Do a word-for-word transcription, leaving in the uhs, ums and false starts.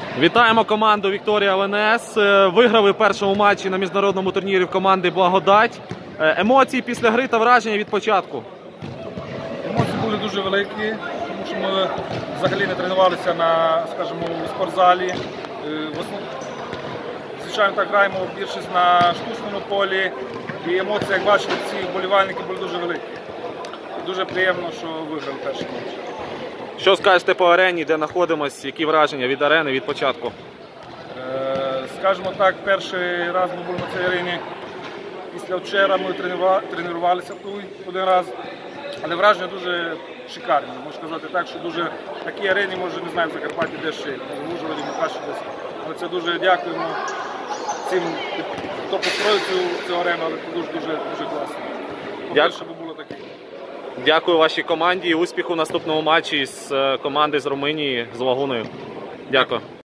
Вітаємо команду Вікторія ВНС. Виграли в першому матчі на міжнародному турнірі в команди Благодать. Емоції після гри та враження від початку? Емоції були дуже великі, тому що ми взагалі не тренувалися на, скажімо, у спортзалі. Звичайно, так граємо більшість на штучному полі. І емоції, як бачили, ці вболівальники були дуже великі. І дуже приємно, що виграли перший матч. Що скажете по арені, де знаходимося? Які враження від арени, від початку? Е, скажімо так, перший раз ми були на цій арені. Після вчора ми тренувалися тут один раз. Але враження дуже шикарні. Можу сказати так, що дуже такі арені, може, не знаю, в Закарпатті де ще, може в Ужгороді, не краще десь. Але це дуже дякуємо цим, хто построїв цю, цю арену, але це дуже-дуже дуже класно. Побільше би було таке. Дякую вашій команді і успіху в наступному матчі з команди з Румунії, з Лагуною. Дякую.